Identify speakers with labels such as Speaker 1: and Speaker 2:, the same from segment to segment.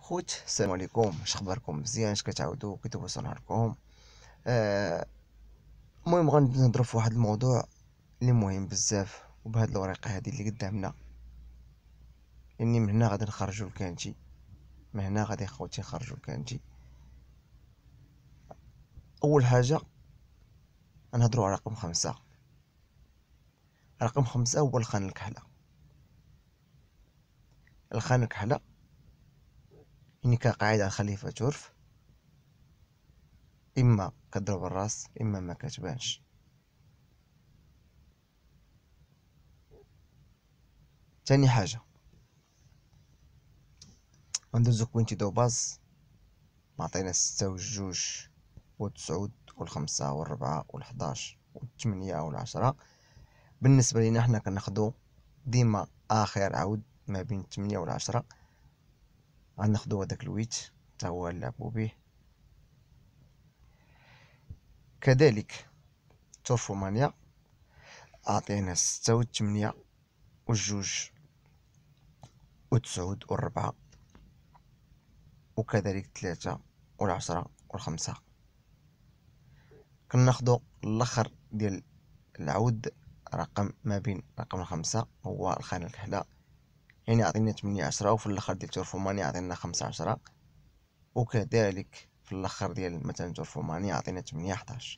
Speaker 1: خوت، السلام عليكم. اش اخباركم؟ مزيان؟ اش كتعاودوا كيدوز نهاركم؟ آه، المهم غنبدا نهضروا في واحد الموضوع اللي مهم بزاف، وبهاد الورقه هذه اللي قدامنا، اني من هنا غادي نخرجوا الكانتي. من هنا غادي خوتي نخرجوا الكانتي. اول حاجه غنهضروا على رقم 5. رقم 5 هو الخانه الكحله. الخانه الكحله يعني كقاعده الخليفه تورف، اما كضرب الراس اما ما كتبانش. تاني حاجه غندوزو كوينتي دو باز، معطينا 6 و2 و9 و5 و4 و11 و8 و10. بالنسبه لينا حنا كناخدو ديما اخر عود ما بين 8 و10، غناخدو هداك الويت حتى هو نلعبو به. كذلك تورفومانيا اعطينا 6 و8 و2 و9 و4 وكذلك 3 و10 و5. كناخدو الاخر ديال العود رقم ما بين رقم 5 هو الخانة الكحلة، يعني عطينا 8 10، وفي الاخر ديال تورفومانيا عطينا 5 10، وكذلك في الاخر ديال مثلا تورفومانيا عطينا 8 11.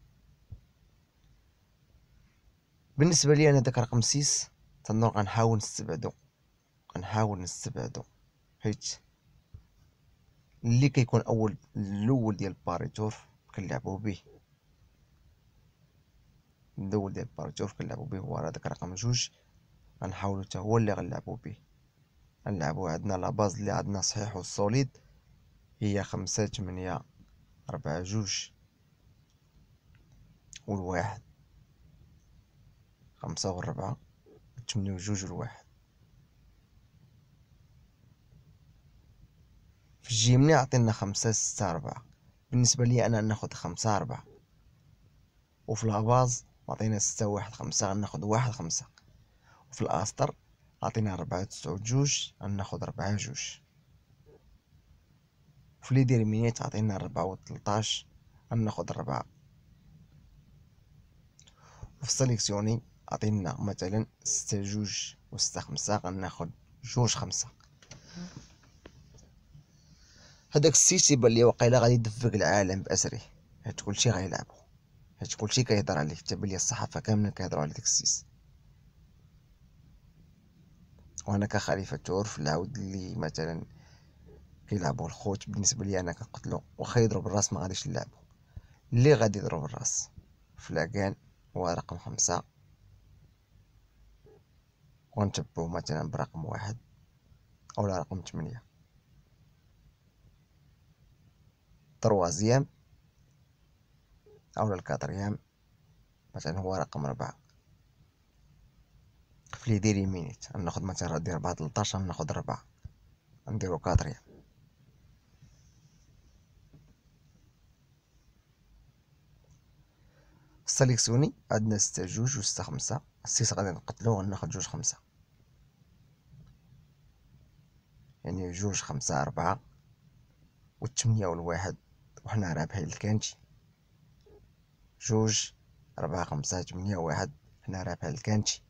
Speaker 1: بالنسبه لي انا داك رقم 6 تنظن غنحاول نستبعدو حيت اللي كيكون الاول ديال باريتوف كنلعبو به. الاول ديال باريتوف كنلعبو به هو هذاك رقم 2، غنحاولو حتى هو اللي غنلعبو به. غنلعبو عندنا لا باز اللي عندنا صحيح والسوليد هي 5 8 4 2 والواحد، 5 و4 8 و2 والواحد. في الجيمني عطينا 5 6 4. بالنسبة لي أنا ناخد 5 4، وفي لاباز عطينا 6 1 5 غناخد 1 5، وفي الأستر عطينا 4 9 2 غناخد 4 2، وفي لي ديرمينيت عطينا 4 و 13 غناخد 4، وفي السيليكسيوني عطينا مثلا 6 2 و 6 5 غناخد 2 5. هداك السيت يبان لي واقيلا غادي يدفق العالم بأسره، حيت كلشي غيلعبو، حيت كلشي كيهضر عليه، تبان لي الصحافة كاملين كيهضروا على داك السيس. وانا كخليفة تورف العود اللي مثلا كيلعبو الخوت، بالنسبة لي انا كنقتلو، واخا يضرب الراس ما غاديش نلعبو. اللي غادي يضرب الراس في العكان هو رقم 5، ونتبعو مثلا برقم 1 اولا رقم 8. تروازيام اولا الكاتريام مثلا هو رقم 4. في لي ديري مينيت غناخد مثلا ديال 4 13 غناخد 4 نديرو كاتريام. السليكسيوني عندنا 6 2 و 6 5، السيس غادي نقتلو غناخد 2 5، يعني 2 5 4 و8 والواحد، وحنا رابحين الكانتي. 2 4 5 8 1 حنا رابحين الكانتي.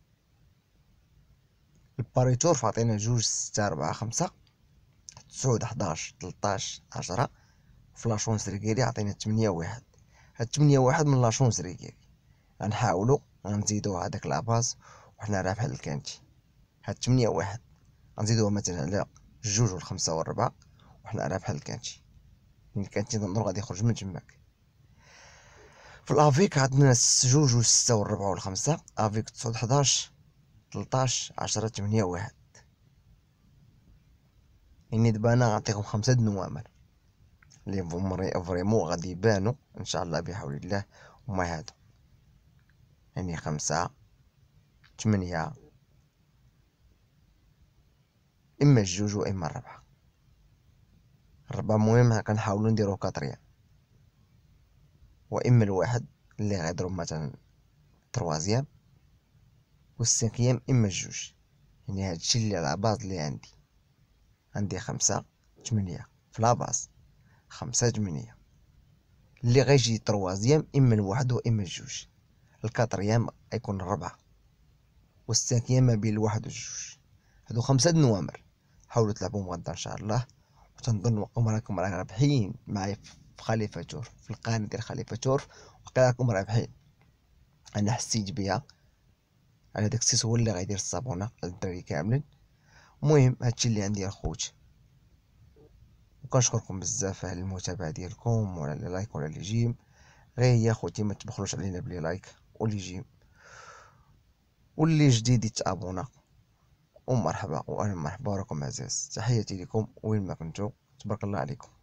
Speaker 1: الباريتور فعطينا 2 6 4 5 9 11 13 10، في لاشونس ريكيري عطينا 8 1. هاد 8 1 من لاشونس ريكيري غنحاولو غنزيدو هداك لاباز وحنا رابحين الكانتي. هاد 8 1 غنزيدوها مثلا على 2 و5 و4 وحنا رابحين الكانتي، يعني الكانتي نظن غادي يخرج من تماك. في الافيك عندنا 2 و6 و4 و5، افيك 9 11 13 10 8 1. يعني دابا انا غنعطيكم 5 النوامر اللي فريمون غادي يبانو ان شاء الله بحول الله هما هادو، يعني 5 8 اما 2 واما 4. الربعة مهم كنحاولو نديرو كاتريام، واما الواحد اللي غيضرب مثلا تروازيام، والسانكيام اما 2. يعني هادشي اللي على باز اللي عندي 5 8 في لاباس، 5 8. اللي غيجي تروازيام اما الواحد واما الجوج، الكاتريام غيكون 4، والسانكيام ما بين الواحد والجوج. هادو 5 نوامر، حاولوا تلعبوا غدا ان شاء الله، وتنظن راكم رابحين معايا في خليفة تور، في القناة ديال خليفة تور، وراكم رابحين. انا حسيت بها على داك السيس، هو اللي غيدير الصابونه للدراري كاملين. المهم هادشي اللي عندي الخوت، وكنشكركم بزاف على المتابعه ديالكم وعلى لي لايك وعلى لي جيم. غير هي خوتي ما تبخلوش علينا بلي لايك ولي جيم، واللي جديد يتابونا. ومرحبا واهلا مرحبا، راكم عزاز، تحياتي لكم وين ما كنتو، تبارك الله عليكم.